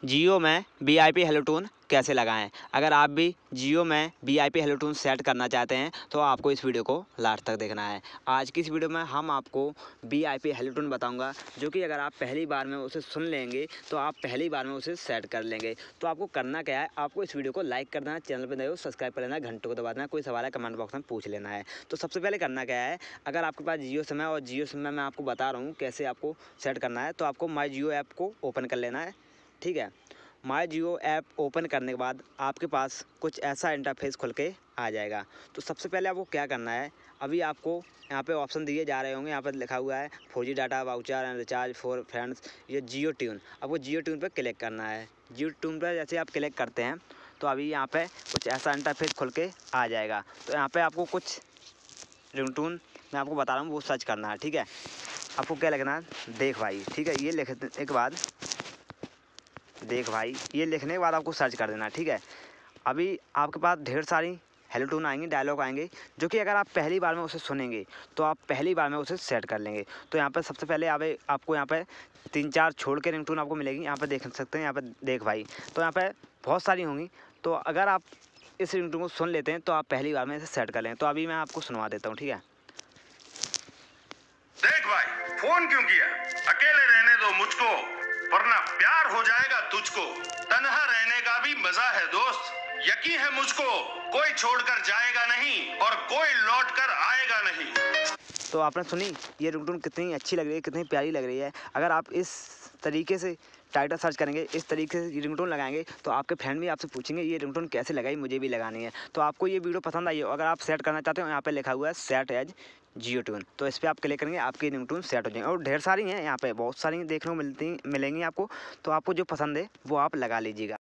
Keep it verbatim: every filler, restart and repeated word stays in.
जियो में V I P hello tune कैसे लगाएं। अगर आप भी जियो में V I P hello tune set करना चाहते हैं तो आपको इस वीडियो को लास्ट तक देखना है। आज की इस वीडियो में हम आपको V I P hello tune बताऊंगा, जो कि अगर आप पहली बार में उसे सुन लेंगे तो आप पहली बार में उसे सेट कर लेंगे। तो आपको करना क्या है, आपको इस वीडियो को लाइक कर देना, चैनल पर नए हो सब्सक्राइब कर लेना, घंटे को दबा देना, कोई सवाल है कमेंट बॉक्स में पूछ लेना है। तो सबसे पहले करना क्या है, अगर आपके पास जियो सिम है और जियो सिम में मैं आपको बता रहा हूँ कैसे आपको सेट करना है, तो आपको माई जियो ऐप को ओपन कर लेना है। ठीक है, माई जियो ऐप ओपन करने के बाद आपके पास कुछ ऐसा इंटरफेस खुल के आ जाएगा। तो सबसे पहले आपको क्या करना है, अभी आपको यहाँ पे ऑप्शन दिए जा रहे होंगे, यहाँ पर लिखा हुआ है four G data voucher and recharge for friends, ये जियो ट्यून। आपको जियो ट्यून पर क्लिक करना है। जियो ट्यून पर जैसे आप क्लिक करते हैं तो अभी यहाँ पे कुछ ऐसा इंटरफेस खुल के आ जाएगा। तो यहाँ पे आपको कुछ रिंगटोन मैं आपको बता रहा हूँ वो सर्च करना है। ठीक है, आपको क्या लिखना है, देख भाई। ठीक है, ये लिखने के बाद देख भाई, ये लिखने के बाद आपको सर्च कर देना। ठीक है, अभी आपके पास ढेर सारी हेलो टून आएंगी, डायलॉग आएंगे, जो कि अगर आप पहली बार में उसे सुनेंगे तो आप पहली बार में उसे सेट कर लेंगे। तो यहाँ पर सबसे पहले आप आपको यहाँ पे तीन चार छोड़ के रिंगटोन आपको मिलेगी, यहाँ पर देख सकते हैं, यहाँ पर देख भाई। तो यहाँ पर बहुत सारी होंगी, तो अगर आप इस रिंगटोन को सुन लेते हैं तो आप पहली बार में इसे सेट कर लें। तो अभी मैं आपको सुनवा देता हूँ। ठीक है, देख भाई, फोन क्यों किया, अकेले रहने दो मुझको, वरना प्यार हो जाएगा तुझको। तन्हा रहने का भी मजा है दोस्त, यकीन है मुझको, कोई छोड़कर जाएगा नहीं और कोई लौट कर आएगा नहीं। तो आपने सुनी ये रिंगटोन कितनी अच्छी लग रही है, कितनी प्यारी लग रही है। अगर आप इस तरीके से टाइटल सर्च करेंगे, इस तरीके से रिंगटोन लगाएंगे तो आपके फ्रेंड भी आपसे पूछेंगे ये रिंगटोन कैसे लगाई, मुझे भी लगानी है। तो आपको ये वीडियो पसंद आई हो, अगर आप सेट करना चाहते हो, यहाँ पे लिखा हुआ है सेट एज जियो ट्यून, तो इस पर आप क्लिक करेंगे, आपकी रिंगटोन सेट हो जाएंगे। और ढेर सारी हैं, यहाँ पे बहुत सारी देखने को मिलती मिलेंगी आपको। तो आपको जो पसंद है वो आप लगा लीजिएगा।